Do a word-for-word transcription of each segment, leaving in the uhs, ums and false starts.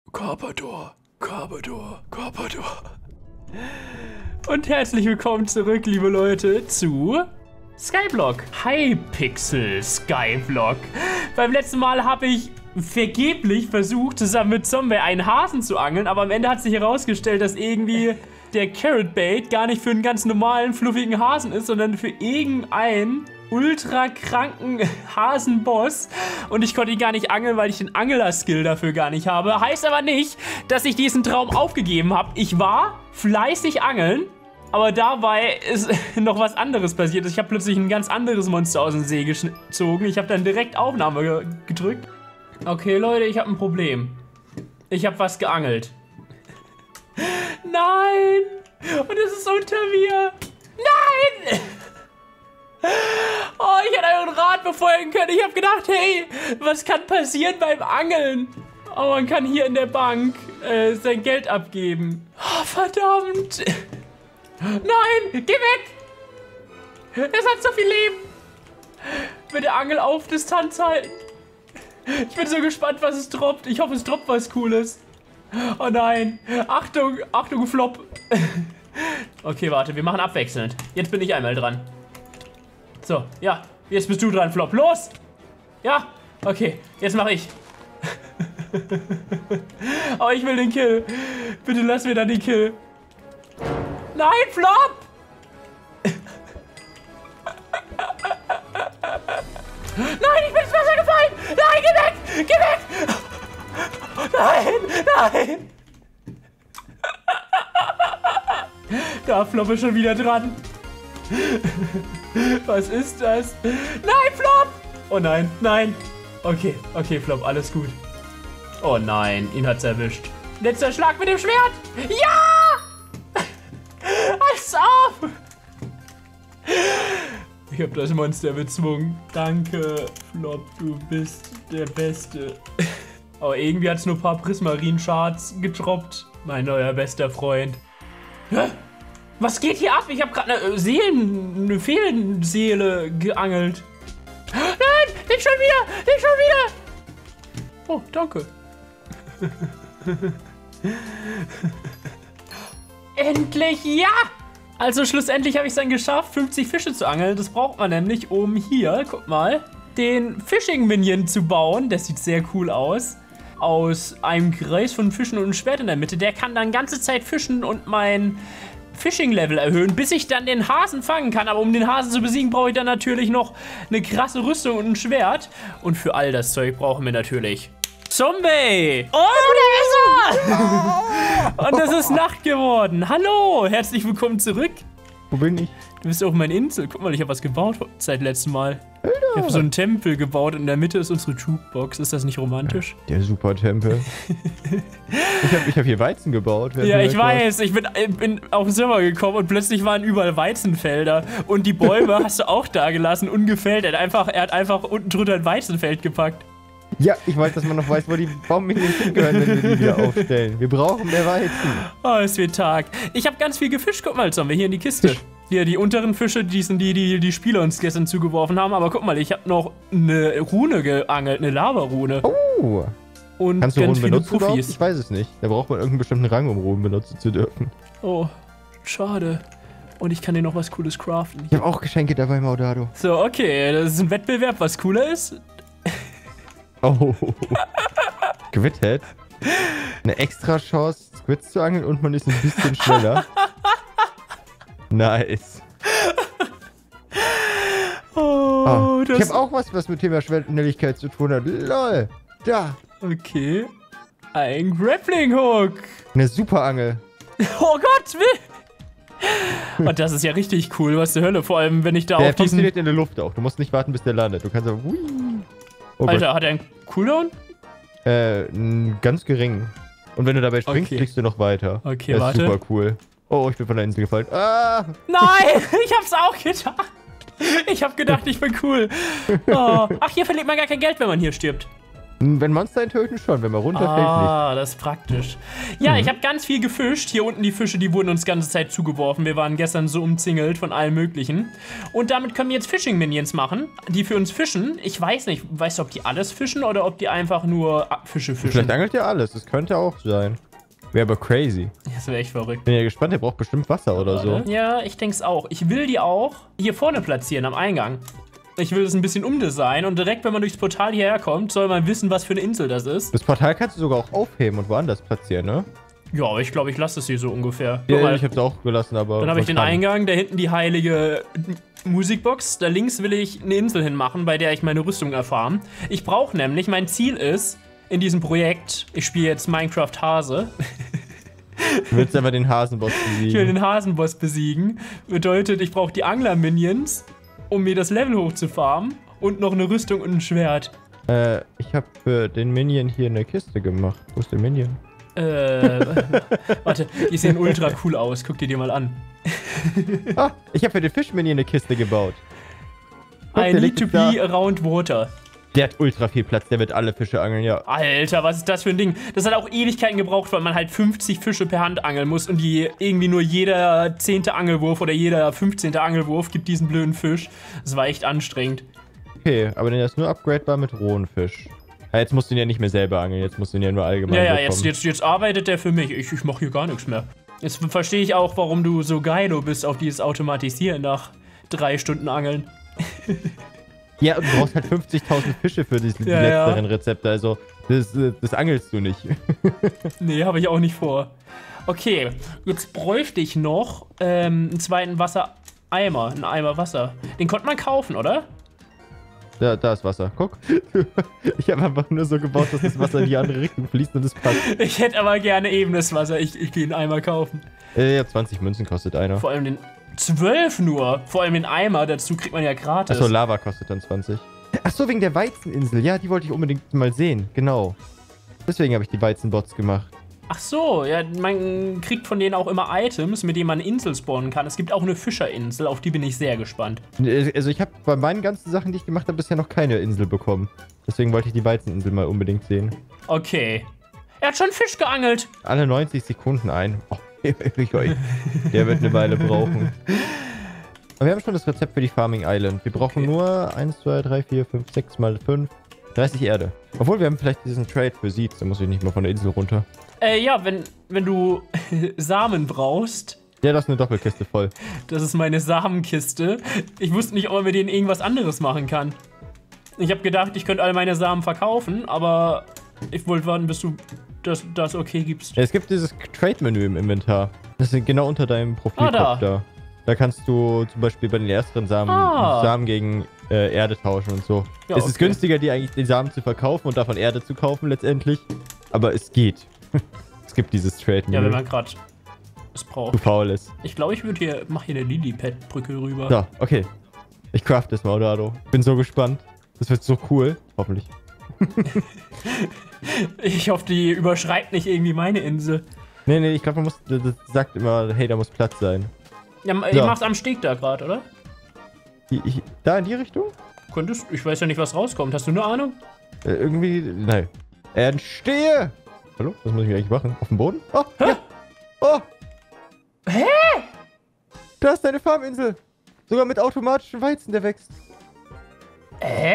Carpador, Carpador, Carpador. Und herzlich willkommen zurück, liebe Leute, zu Skyblock. Hypixel Skyblock. Beim letzten Mal habe ich vergeblich versucht, zusammen mit Zombie einen Hasen zu angeln, aber am Ende hat sich herausgestellt, dass irgendwie der Carrot Bait gar nicht für einen ganz normalen, fluffigen Hasen ist, sondern für irgendeinen ultra kranken Hasenboss. Und ich konnte ihn gar nicht angeln, weil ich den Angler-Skill dafür gar nicht habe. Heißt aber nicht, dass ich diesen Traum aufgegeben habe. Ich war fleißig angeln, aber dabei ist noch was anderes passiert. Ich habe plötzlich ein ganz anderes Monster aus dem See gezogen. Ich habe dann direkt Aufnahme ge gedrückt. Okay, Leute, ich habe ein Problem. Ich habe was geangelt. Nein! Und es ist unter mir. Nein! Oh, ich hätte euren Rat befolgen können. Ich habe gedacht, hey, was kann passieren beim Angeln? Oh, man kann hier in der Bank äh, sein Geld abgeben. Oh, verdammt. Nein, geh weg. Es hat so viel Leben. Bitte Angel auf Distanz halten. Ich bin so gespannt, was es droppt. Ich hoffe, es droppt was Cooles. Oh nein. Achtung, Achtung, Flop. Okay, warte, wir machen abwechselnd. Jetzt bin ich einmal dran. So, ja, jetzt bist du dran, Flop. Los! Ja, okay, jetzt mache ich. Oh, ich will den Kill. Bitte lass mir dann den Kill. Nein, Flop! Nein, ich bin ins Wasser gefallen! Nein, geh weg! Geh weg! Nein, nein! Da, Flop ist schon wieder dran. Was ist das? Nein, Flop! Oh nein, nein. Okay, okay, Flop, alles gut. Oh nein, ihn hat's erwischt. Letzter Schlag mit dem Schwert! Ja! Als ob! Ich hab das Monster bezwungen. Danke, Flop, du bist der Beste. Aber irgendwie hat's nur ein paar Prismarin-Shards gedroppt. Mein neuer bester Freund. Hä? Was geht hier ab? Ich habe gerade eine Seelen, eine Feenseele geangelt. Nein, nicht schon wieder, nicht schon wieder. Oh, danke. Endlich, ja! Also schlussendlich habe ich es dann geschafft, fünfzig Fische zu angeln. Das braucht man nämlich, um hier, guck mal, den Fishing-Minion zu bauen. Das sieht sehr cool aus. Aus einem Kreis von Fischen und einem Schwert in der Mitte. Der kann dann ganze Zeit fischen und mein Fishing-Level erhöhen, bis ich dann den Hasen fangen kann. Aber um den Hasen zu besiegen, brauche ich dann natürlich noch eine krasse Rüstung und ein Schwert. Und für all das Zeug brauchen wir natürlich Zombie! Oh, da ist er! Und es ist Nacht geworden. Hallo, herzlich willkommen zurück. Wo bin ich? Du bist auf meiner Insel. Guck mal, ich habe was gebaut seit letztem Mal. Alter. Ich habe so einen Tempel gebaut und in der Mitte ist unsere Jukebox. Ist das nicht romantisch? Der Super-Tempel. ich habe ich hab hier Weizen gebaut. Ja, ich weiß. Ich bin, bin auf den Server gekommen und plötzlich waren überall Weizenfelder. Und die Bäume hast du auch da gelassen, ungefällt. Er hat einfach, er hat einfach unten drunter ein Weizenfeld gepackt. Ja, ich weiß, dass man noch weiß, wo die Baumminien hingehören, wenn wir die wieder aufstellen. Wir brauchen mehr Weizen. Oh, es wird Tag. Ich habe ganz viel gefischt. Guck mal, Zombie, hier in die Kiste. Hier, die unteren Fische, die sind die, die die Spieler uns gestern zugeworfen haben. Aber guck mal, ich habe noch eine Rune geangelt, eine Lava-Rune. Oh. Und kannst du ganz Runen viele benutzen? Puffis. Ich weiß es nicht. Da braucht man irgendeinen bestimmten Rang, um Runen benutzen zu dürfen. Oh, schade. Und ich kann dir noch was Cooles craften. Ich habe auch Geschenke dabei, Maudado. So, okay, das ist ein Wettbewerb, was cooler ist. Oh. Squidhead. Eine extra Chance, Squids zu angeln und man ist ein bisschen schneller. Nice. Oh, oh, das ich habe auch was, was mit Thema Schnelligkeit zu tun hat. Lol. Da. Okay. Ein Grappling Hook. Eine Superangel. Oh Gott, will. Und das ist ja richtig cool, was zur Hölle. Vor allem, wenn ich da der auf diesen... funktioniert in der Luft auch. Du musst nicht warten, bis der landet. Du kannst aber... Oh Alter, Gott. Hat er einen Cooldown? Äh, ganz gering. Und wenn du dabei springst, okay. fliegst du noch weiter. Okay, das warte. ist super cool. Oh, ich bin von der Insel gefallen. Ah! Nein, ich hab's auch gedacht. Ich hab gedacht, ich bin cool. Oh. Ach, hier verliert man gar kein Geld, wenn man hier stirbt. Wenn Monster ihn töten, schon. Wenn man runterfällt, ah, das ist praktisch. Ja, ich habe ganz viel gefischt. Hier unten die Fische, die wurden uns die ganze Zeit zugeworfen. Wir waren gestern so umzingelt von allem Möglichen. Und damit können wir jetzt Fishing-Minions machen, die für uns fischen. Ich weiß nicht, weißt du, ob die alles fischen oder ob die einfach nur Fische fischen? Vielleicht angelt ja alles. Das könnte auch sein. Wäre aber crazy. Das wäre echt verrückt. Bin ja gespannt, der braucht bestimmt Wasser oder so. Ja, ich denke es auch. Ich will die auch hier vorne platzieren, am Eingang. Ich will das ein bisschen umdesignen und direkt, wenn man durchs Portal hierher kommt, soll man wissen, was für eine Insel das ist. Das Portal kannst du sogar auch aufheben und woanders platzieren, ne? Ja, aber ich glaube, ich lasse es hier so ungefähr. Ja, mal, ich hab's auch gelassen, aber... Dann habe ich den kann. Eingang, da hinten die heilige Musikbox. Da links will ich eine Insel hinmachen, bei der ich meine Rüstung erfahren. Ich brauche nämlich, mein Ziel ist, in diesem Projekt, ich spiele jetzt Minecraft Hase. Du willst aber den Hasenboss besiegen. Ich will den Hasenboss besiegen. Bedeutet, ich brauche die Angler-Minions, um mir das Level hochzufarmen. Und noch eine Rüstung und ein Schwert. Äh, ich habe für den Minion hier eine Kiste gemacht. Wo ist der Minion? Äh, warte, die sehen ultra cool aus. Guck dir die mal an. Ah, ich habe für den Fisch-Minion eine Kiste gebaut. Guck, I need to be around water. Der hat ultra viel Platz, der wird alle Fische angeln, ja. Alter, was ist das für ein Ding? Das hat auch Ewigkeiten gebraucht, weil man halt fünfzig Fische per Hand angeln muss und die irgendwie nur jeder zehnte Angelwurf oder jeder fünfzehnte Angelwurf gibt diesen blöden Fisch. Das war echt anstrengend. Okay, aber der ist nur upgradebar mit rohen Fisch. Ja, jetzt musst du ihn ja nicht mehr selber angeln, jetzt musst du ihn ja nur allgemein Ja, ja, bekommen. jetzt, jetzt, jetzt arbeitet der für mich. Ich, ich mache hier gar nichts mehr. Jetzt verstehe ich auch, warum du so geil bist auf dieses Automatisieren nach drei Stunden Angeln. Ja, und du brauchst halt fünfzigtausend Fische für die Ja, letzteren ja. Rezepte, also das, das angelst du nicht. Nee, habe ich auch nicht vor. Okay, jetzt bräuchte ich noch ähm, einen zweiten Wassereimer, einen Eimer Wasser. Den konnte man kaufen, oder? Da, da ist Wasser, guck. Ich habe einfach nur so gebaut, dass das Wasser in die andere Richtung fließt und es passt. Ich hätte aber gerne ebenes Wasser. Ich, ich gehe einen Eimer kaufen. Äh, ja, zwanzig Münzen kostet einer. Vor allem den zwölf nur. Vor allem den Eimer, dazu kriegt man ja gratis. Achso, Lava kostet dann zwanzig. Achso, wegen der Weizeninsel. Ja, die wollte ich unbedingt mal sehen. Genau. Deswegen habe ich die Weizenbots gemacht. Ach so, ja, man kriegt von denen auch immer Items, mit denen man eine Insel spawnen kann. Es gibt auch eine Fischerinsel, auf die bin ich sehr gespannt. Also ich habe bei meinen ganzen Sachen, die ich gemacht habe, bisher noch keine Insel bekommen. Deswegen wollte ich die Weizeninsel mal unbedingt sehen. Okay. Er hat schon Fisch geangelt. Alle neunzig Sekunden ein. Oh, der wird eine Weile brauchen. Aber wir haben schon das Rezept für die Farming Island. Wir brauchen okay. nur eins, zwei, drei, vier, fünf, sechs mal fünf. dreißig Erde. Obwohl, wir haben vielleicht diesen Trade für Seeds. Da muss ich nicht mal von der Insel runter. Äh, ja, wenn, wenn du Samen brauchst. Ja, das ist eine Doppelkiste voll. Das ist meine Samenkiste. Ich wusste nicht, ob man mit denen irgendwas anderes machen kann. Ich habe gedacht, ich könnte all meine Samen verkaufen, aber ich wollte warten, bis du das, das okay gibst. Ja, es gibt dieses Trade-Menü im Inventar. Das ist genau unter deinem Profilkopf ah, da. da. Da kannst du zum Beispiel bei den ersteren Samen ah. Samen gegen äh, Erde tauschen und so. Ja, es okay. ist günstiger, die eigentlich den Samen zu verkaufen und davon Erde zu kaufen letztendlich. Aber es geht. Es gibt dieses Trade-Menü. Ja, wenn man gerade es braucht. Zu faul ist. Ich glaube, ich würde hier, mach hier eine Lilipad-Brücke rüber. So, okay. Ich craft das mal, Odado. Bin so gespannt. Das wird so cool. Hoffentlich. Ich hoffe, die überschreibt nicht irgendwie meine Insel. Nee, nee, ich glaube, man muss, das sagt immer, hey, da muss Platz sein. Ja, so. Ich mach's am Steg da gerade, oder? Ich, ich, da in die Richtung? Könntest, ich weiß ja nicht, was rauskommt. Hast du eine Ahnung? Äh, irgendwie, nein. Entstehe! Hallo? Was muss ich eigentlich machen? Auf dem Boden? Oh, Hä? Ja. Oh! Hä? Da ist deine Farminsel. Sogar mit automatischem Weizen, der wächst. Hä?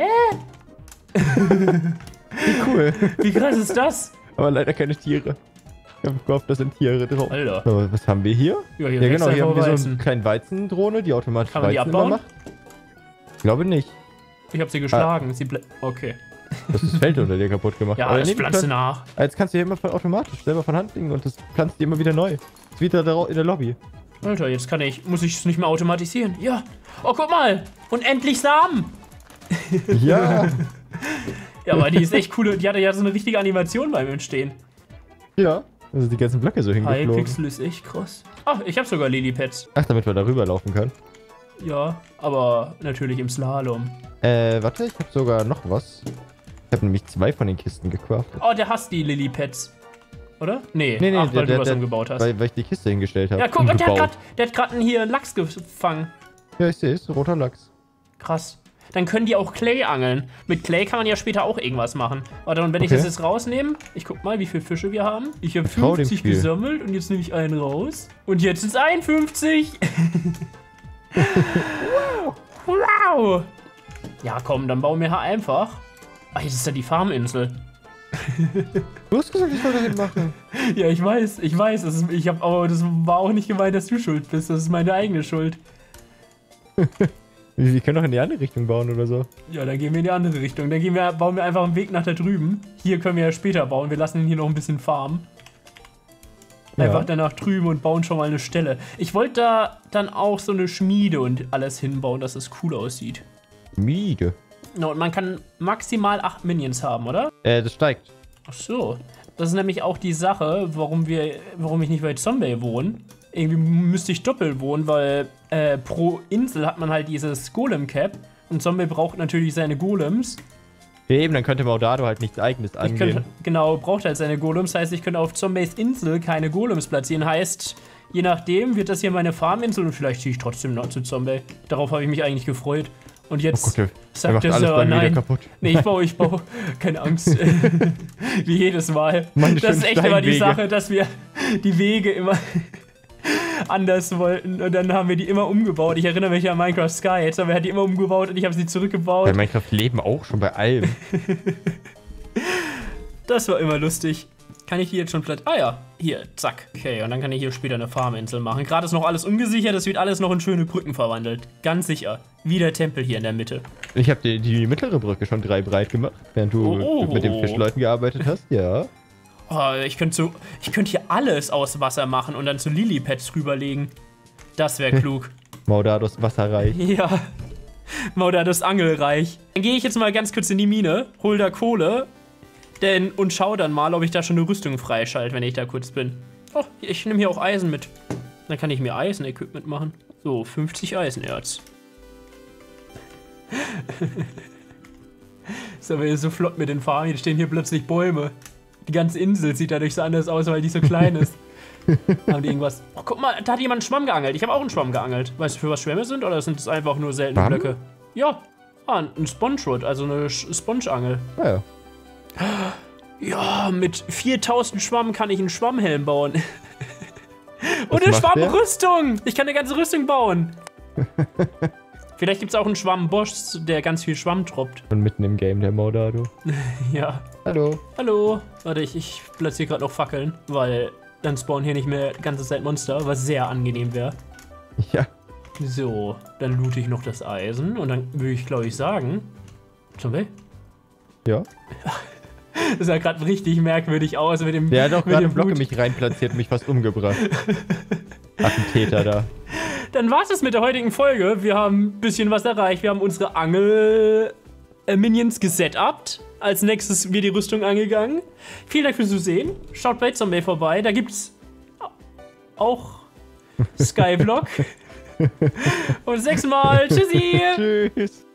Wie cool. Wie krass ist das? Aber leider keine Tiere. Ich hab gehofft, da sind Tiere drauf. Alter. So, was haben wir hier? Ja, hier ja genau, hier haben wir so Weizen. eine kleine Weizendrohne, die automatisch Kann man die Weizen abbauen? immer macht. Ich glaube nicht. Ich habe sie geschlagen. Ah. Sie okay. Das ist das Feld unter dir kaputt gemacht. Ja, aber das nee, pflanzt kann, nach. Jetzt kannst du hier immer von automatisch selber von Hand legen und das pflanzt dir immer wieder neu. Ist wieder in der Lobby. Alter, jetzt kann ich, muss ich es nicht mehr automatisieren. Ja. Oh, guck mal. Und endlich Samen. Ja. Ja, aber die ist echt cool. Die hatte ja so eine richtige Animation beim Entstehen. Ja. Also die ganzen Blöcke so hingeflogen. Hypixel ist echt krass. Ach, ich habe sogar Lilypads. Ach, damit wir da rüberlaufen können. Ja, aber natürlich im Slalom. Äh, warte, ich habe sogar noch was. Ich habe nämlich zwei von den Kisten gecraftet. Oh, der hasst die Lilypads. Oder? Nee, nee, nee ach, weil der, du was der, umgebaut hast. Weil, weil ich die Kiste hingestellt habe. Ja, guck, der hat gerade hier einen Lachs gefangen. Ja, ich sehe es. Roter Lachs. Krass. dann können die auch Clay angeln. Mit Clay kann man ja später auch irgendwas machen. Warte, und wenn ich Okay. das jetzt rausnehme, ich guck mal, wie viele Fische wir haben. Ich habe Vertrau dem fünfzig Spiel. gesammelt und jetzt nehme ich einen raus. Und jetzt sind es einundfünfzig. Wow. Wow. Ja, komm, dann bauen wir halt einfach. Ach, jetzt ist ja die Farminsel. Du hast gesagt, ich soll dahin machen. Ja, ich weiß, ich weiß. Das ist, ich hab, aber das war auch nicht gemeint, dass du schuld bist. Das ist meine eigene Schuld. Wir können doch in die andere Richtung bauen oder so. Ja, dann gehen wir in die andere Richtung. Dann gehen wir, bauen wir einfach einen Weg nach da drüben. Hier können wir ja später bauen. Wir lassen ihn hier noch ein bisschen farmen. Einfach Ja. danach drüben und bauen schon mal eine Stelle. Ich wollte da dann auch so eine Schmiede und alles hinbauen, dass es cool aussieht. Miede. Ja, und man kann maximal acht Minions haben, oder? Äh, das steigt. Ach so. Das ist nämlich auch die Sache, warum wir, warum ich nicht bei Zombie wohne. Irgendwie müsste ich doppelt wohnen, weil äh, pro Insel hat man halt dieses Golem-Cap. Und Zombie braucht natürlich seine Golems. Ja, eben, dann könnte Maudado halt nichts Eigenes Ich angehen. könnte, genau, braucht halt seine Golems. Heißt, ich könnte auf Zombies Insel keine Golems platzieren. Heißt, je nachdem wird das hier meine Farminsel und vielleicht ziehe ich trotzdem noch zu Zombie. Darauf habe ich mich eigentlich gefreut. Und Oh jetzt Gott, der, der sagt macht der alles Server bei mir wieder nein. kaputt. Nee, ich baue, ich baue. Keine Angst. Wie jedes Mal. Meine Das ist schönen echt immer die Steinwege. Sache, dass wir die Wege immer anders wollten und dann haben wir die immer umgebaut. Ich erinnere mich an Minecraft Sky. Jetzt haben wir die immer umgebaut und ich habe sie zurückgebaut. Bei Minecraft leben auch schon bei allem. Das war immer lustig. Kann ich hier jetzt schon platt... Ah ja, hier, zack. Okay, und dann kann ich hier später eine Farminsel machen. Gerade ist noch alles ungesichert, das wird alles noch in schöne Brücken verwandelt. Ganz sicher. Wie der Tempel hier in der Mitte. Ich habe die, die mittlere Brücke schon drei breit gemacht, während du Oh. mit den Fischleuten gearbeitet hast, ja. Oh, ich könnte so, ich könnte hier alles aus Wasser machen und dann zu Lilypads rüberlegen. Das wäre klug. Maudados Wasserreich. Ja. Maudados Angelreich. Dann gehe ich jetzt mal ganz kurz in die Mine, hol da Kohle denn, und schau dann mal, ob ich da schon eine Rüstung freischalte, wenn ich da kurz bin. Oh, ich nehme hier auch Eisen mit. Dann kann ich mir Eisen-Equipment machen. So, fünfzig Eisenerz. Ist aber hier so flott mit den Farmen. Hier stehen hier plötzlich Bäume. Die ganze Insel sieht dadurch so anders aus, weil die so klein ist. Haben die irgendwas... Oh, guck mal, da hat jemand einen Schwamm geangelt. Ich habe auch einen Schwamm geangelt. Weißt du, für was Schwämme sind? Oder sind es einfach nur seltene Schwamm? Blöcke? Ja. Ah, ein Sponge-Rod, also eine Sch- Sponge-Angel. Ah, ja. Ja, mit viertausend Schwamm kann ich einen Schwammhelm bauen. Und Was eine macht der? Schwammrüstung. Ich kann eine ganze Rüstung bauen. Vielleicht gibt es auch einen Schwammboss, der ganz viel Schwamm droppt. Und mitten im Game, der Maudado. Ja. Hallo. Hallo. Warte, ich, ich platziere gerade noch Fackeln, weil dann spawnen hier nicht mehr die ganze Zeit Monster, was sehr angenehm wäre. Ja. So, dann loote ich noch das Eisen und dann würde ich, glaube ich, sagen... Zombie? Ja. Das sah gerade richtig merkwürdig aus mit dem Der hat auch mit gerade dem einen Block in Blut. mich reinplatziert und mich fast umgebracht. Attentäter da. Dann war es mit der heutigen Folge. Wir haben ein bisschen was erreicht. Wir haben unsere Angel-Minions gesetupt. Als nächstes wird die Rüstung angegangen. Vielen Dank fürs Zusehen. Schaut bei Zombie vorbei. Da gibt's auch Skyblock. Und sechsmal. Tschüssi. Tschüss.